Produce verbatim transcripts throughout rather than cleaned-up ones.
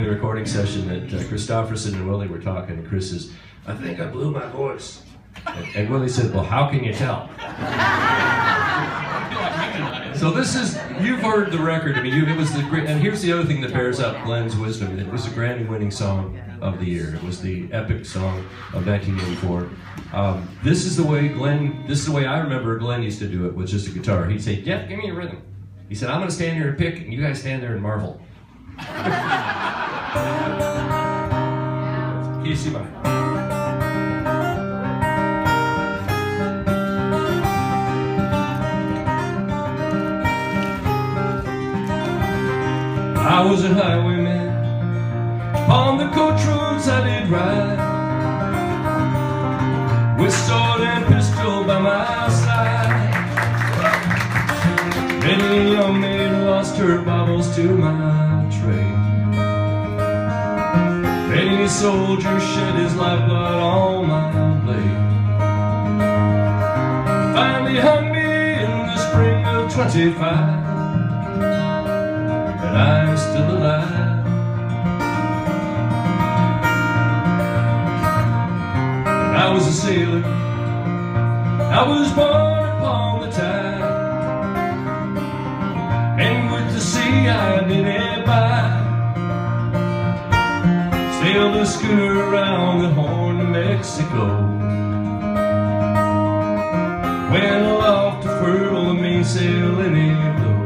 the recording session that uh, Christofferson and Willie were talking, and Chris says, "I think I blew my voice." And, and Willie said, "Well, how can you tell?" So this is, you've heard the record. I mean, you, it was the great, and here's the other thing that bears up Glen's wisdom. It was a Grammy-winning song of the year. It was the epic song of nineteen eighty-four. Um, this is the way Glen, this is the way I remember Glen used to do it, with just a guitar. He'd say, "Jeff, give me a rhythm." He said, "I'm going to stand here and pick, and you guys stand there and marvel." Can you see mine? I was a highwayman, upon the coach roads I did ride, with sword and pistol by my side. Many a young maid lost her baubles to my trade. Many a soldier shed his lifeblood on my blade. Finally hung me in the spring of twenty-five, but I'm still alive. I was a sailor, I was born upon the tide, and with the sea I did it by. Sailed a schooner around the Horn of Mexico, went aloft to furl the mainsail and it blew.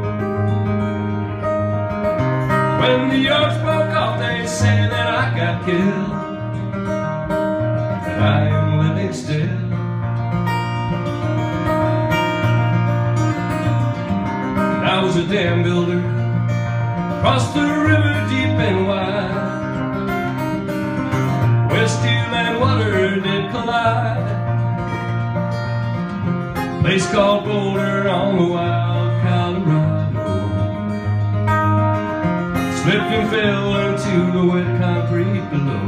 When the yards broke off, they say that I got killed, but I am living still. I was a dam builder, across the river deep and wide, where steel and water did collide. Place called Boulder on the wild Colorado. Slipped and fell into the wet concrete below.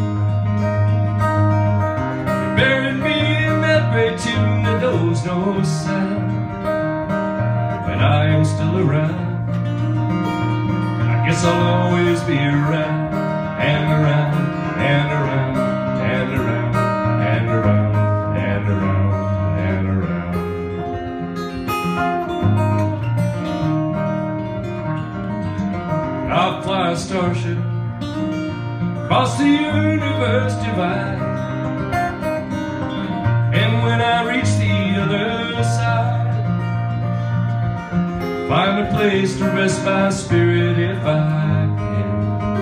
They buried me in that great tune that knows no sound, but I am still around. I guess I'll always be around, and around, and around, and around, and around, and around, and around. I'll fly a starship across the universe divide, and when I reach the other side, find a place to rest my spirit if I can.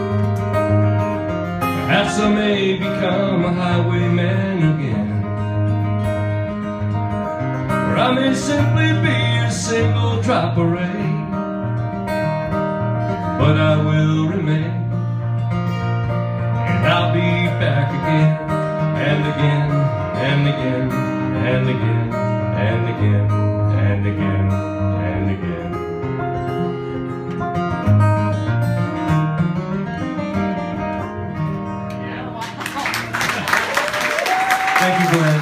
Perhaps I may become a highwayman again, or I may simply be a single drop of rain, but I will remain, and I'll be back again, and again, and again, and again, and again, and again, and again. Thank you, Glen.